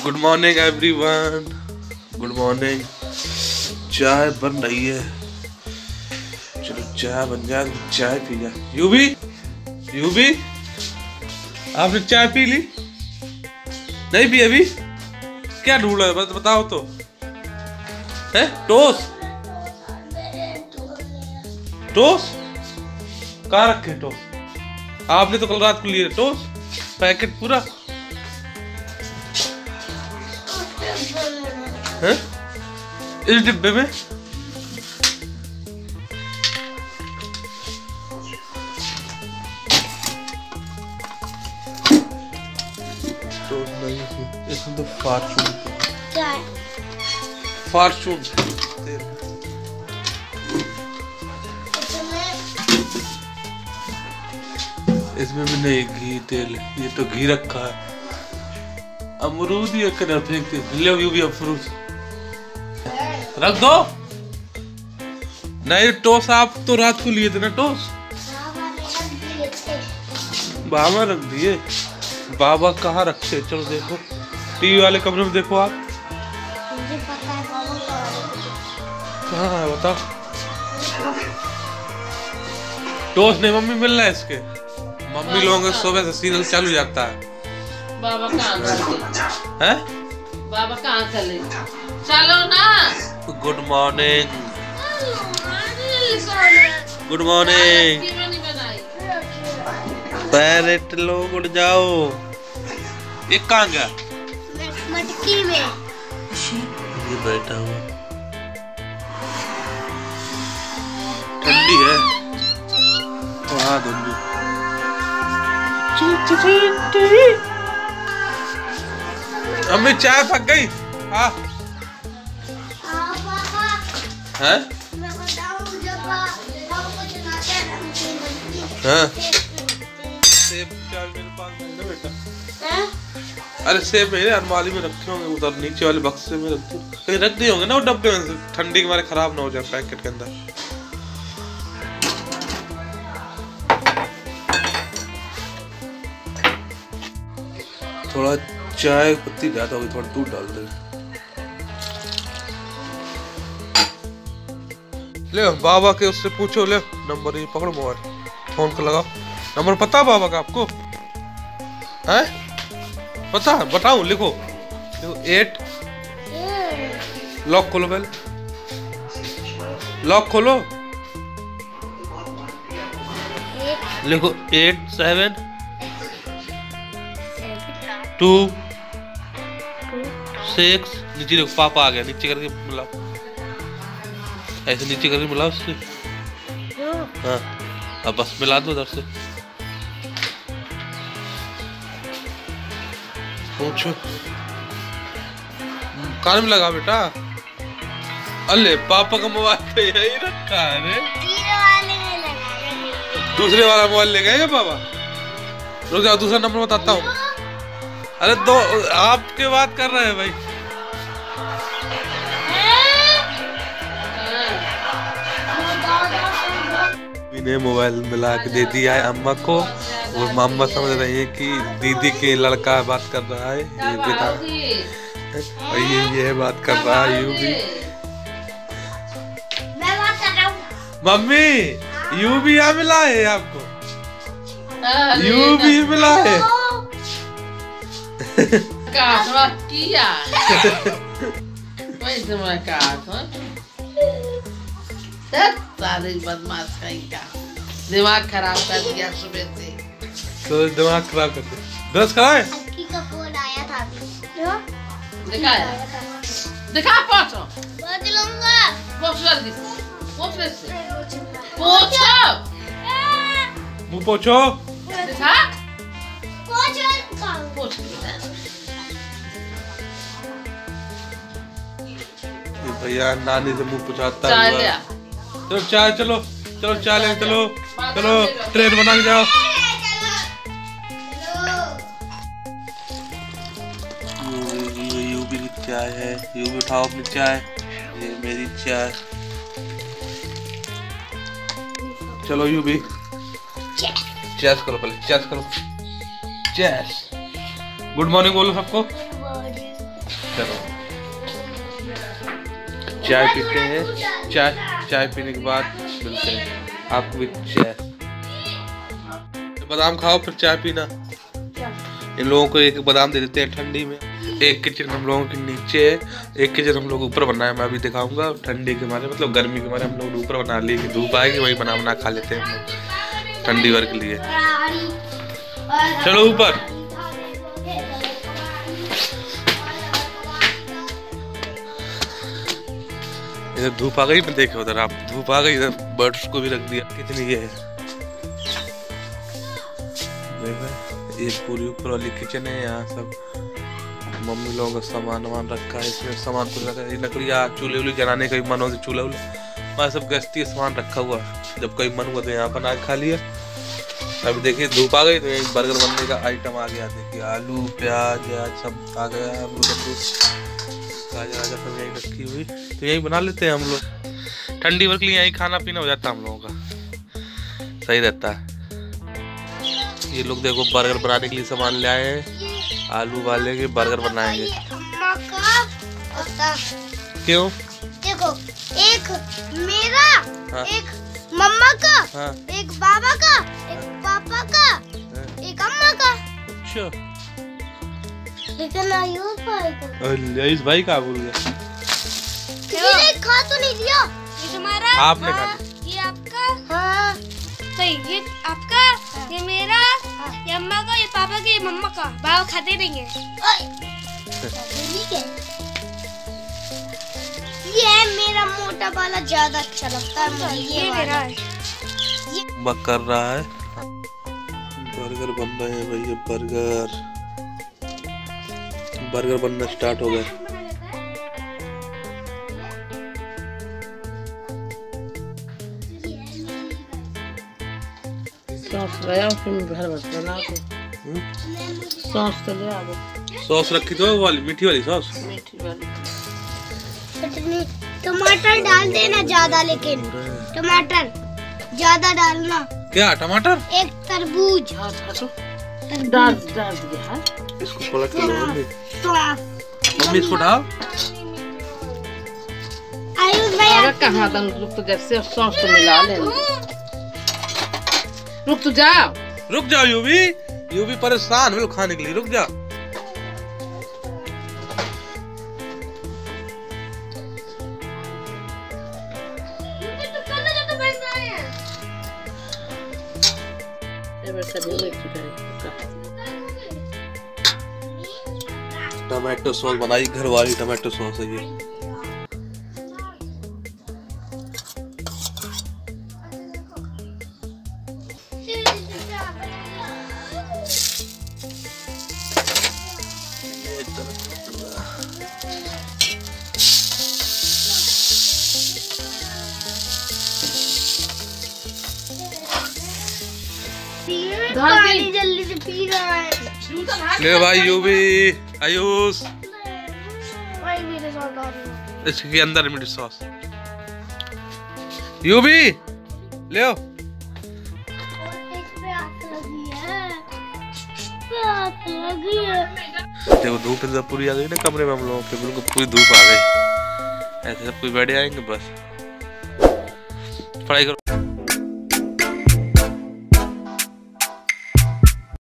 Good morning everyone, good morning. चाय बन रही है, चलो चाय बन जाए, चाय पी जाए। यूबी आपने चाय पी ली? नहीं पी अभी? क्या ढूंढ रहे हो बताओ तो। है टोस्ट? कहाँ रखे टोस्ट? आपने तो कल रात को लिए टोस्ट पैकेट पूरा है इस डिब्बे में। टोस्ट नहीं, इसमें तो फॉर्चून इसमें भी नहीं घी तेल, ये तो घी रखा है। अमरूद ही कर फेंकते, ले भी अमरूद रख दो। नहीं टोस्ट आप तो रात को लिए थे ना टोस्ट? बाबा रख दिए। बाबा कहाँ रखते? चलो देखो टीवी वाले कमरे में देखो आप। कहाँ है बताओ? टोस्ट नहीं मम्मी मिल रहा है इसके। मम्मी लोगों के सुबह से सीरियल चालू जाता है। बाबा कहाँ चले? हैं? बाबा कहाँ चले? चलो ना। Good morning. Good morning. Parrot लोग उड़ जाओ। ये कहाँ गया? मटकी में। ये बैठा हुआ। ठंडी है। वहाँ धुंधली। अम्मी चाय पक गई। हाँ हैं? हाँ सेब चाय मेरे पास नहीं ना बेटा। अरे सेब मेरे अलमारी में रखे होंगे, उधर नीचे वाले बक्से में रख दो। कहीं रख दिए होंगे ना वो डब्बे में, ठंडी के मारे खराब ना हो जाए पैकेट के अंदर। थोड़ा चाय पत्ती ज्यादा होगी, थोड़ा दूध डाल दे। ले बाबा के उससे पूछो, ले नंबर ये पकड़ो, मोबाइल फोन कर लगाओ। नंबर पता है बाबा का आपको? है पता है? बताऊं लिखो 8। लॉक खोलो पहले, लॉक खोलो। लिखो 8 7 2 6। नीचे देखो पापा आ गया, नीचे करके बुलाओ, ऐसे नीचे करके बुलाओ उससे। हाँ अब बस मिला दो उधर से। पूछो कान में लगा बेटा। अल्ले पापा का मोबाइल पे यही रखा है रे। दूसरे वाला मोबाइल ले गए क्या पापा? रुक जाओ दूसरा नंबर बताता हूँ। अरे दो आपके बात कर रहे हैं भाई। मैंने मोबाइल मिला के दे दिया है अम्मा को, और मामा समझ रही है कि दीदी के लड़का बात कर रहा है। ये बेटा और ये बात कर रहा है। यू भी मैं बात कर रहा हूँ। मम्मी यू भी यहाँ मिला है आपको? यू भी मिला है। किया सारे बदमाश कहीं का दिमाग खराब कर दिया सुबह से। तो दिमाग खराब कर दिया। ब्रश कराए? का फोन आया था दिखा पोछो। बहुत लूंगा। पोछ जल्दी पोछ पोछो। मुंह पोछो। दिखा पोछ। भैया नानी से मुंह पुछाता चाय हुआ। ले। चलो चाय, चलो चलो चाय ले, चलो चलो ट्रेन बना के जाओ। यू भी चाय है, यू भी उठाओ अपनी चाय। ये मेरी चाय। चलो यू भी चेस करो, पहले चेस करो। चेस। गुड मॉर्निंग बोलो सबको। चलो चाय पीते हैं, चाय पीने के बाद मिलते हैं आपको भी। चाय बादाम खाओ फिर चाय पीना। इन लोगों को एक बादाम दे देते हैं ठंडी में। एक किचन हम लोगों के नीचे है, एक किचन हम लोग ऊपर बना है। मैं अभी दिखाऊंगा। ठंडी के मारे मतलब गर्मी के मारे हम लोग ऊपर बना लिए कि धूप आएगी वही बना खा लेते हैं हम लोग ठंडी वर के लिए। चलो ऊपर। इधर धूप आ गई, मैं देखे उधर आप धूप आ गई। इधर बर्ड्स को भी रख दिया। कितनी ये है देखो, ये पूरी ऊपर वाली किचन है। यहाँ सब मम्मी लोगों का सामान रखा है। इसमें सामान कुछ रखा है, लकड़ियाँ चूल्हे वूल्हे जलाने का भी मन हो तो चूल्हा वूल्हा सब गैसती सामान रखा हुआ। जब कहीं मन हुआ तो यहाँ पर आज खा लिया। अभी देखिए धूप आ गई तो यही बर्गर बनने का आइटम आ गया। देखिए आलू प्याज सब आ गया, गाजर सब यही रखी हुई। तो यही बना लेते हैं हम लोग। ठंडी भर के लिए यही खाना पीना हो जाता है हम लोगों का, सही रहता है। ये लोग देखो बर्गर बनाने के लिए सामान ले आए हैं। आलू वाले के बर्गर बनाएंगे। क्यों? देखो एक मेरा, हाँ। एक मम्मा का, हाँ। एक बाबा का, एक पापा का, हाँ। एक अम्मा का। अच्छा। लेकिन आयुष भाई का। आयुष भाई का बोल गया। ये खा तो नहीं दिया। ये तुम्हारा। आपने खा लिया। ये आपका। हाँ। तो ये आपका, ये मेरा, ये अम्मा का, ये पापा का, ये मम्मा का। बाबा खाते नहीं है। ये मेरा मोटा वाला ज्यादा अच्छा लगता है मुझे। ये मेरा है। बक कर रहा है। बर्गर बन रहे हैं भाई। ये बर्गर बनना स्टार्ट हो गया। सॉस ले आओ फिर घर बना के। सॉस तो ले आओ। सॉस रखी तो वाली मीठी वाली सॉस। मीठी वाली। टमाटर डाल देना ज्यादा, लेकिन टमाटर ज्यादा डालना। क्या टमाटर? एक तरबूज। हाँ डाल दिया। इसको पलट के लो मम्मी, इसको डाल। आयुष भैया कहाँ दम रुक तो जैसे सॉस तो मिला लेना। रुक जाओ यूवी परेशान हो खाने के लिए। रुक जा। टमाटो सॉस बनाई, घर वाली टमाटो सॉस है ये। पानी जल्दी से पी रहा है। ले भाई यूवी, आयुष इसके अंदर मिर्च सॉस। यूवी ले आओ। देखो धूप इधर पूरी आ गई ना कमरे में हम लोगों के, बिल्कुल पूरी धूप आ गई। ऐसे सब कोई बैठे आएंगे बस। पढ़ाई करो।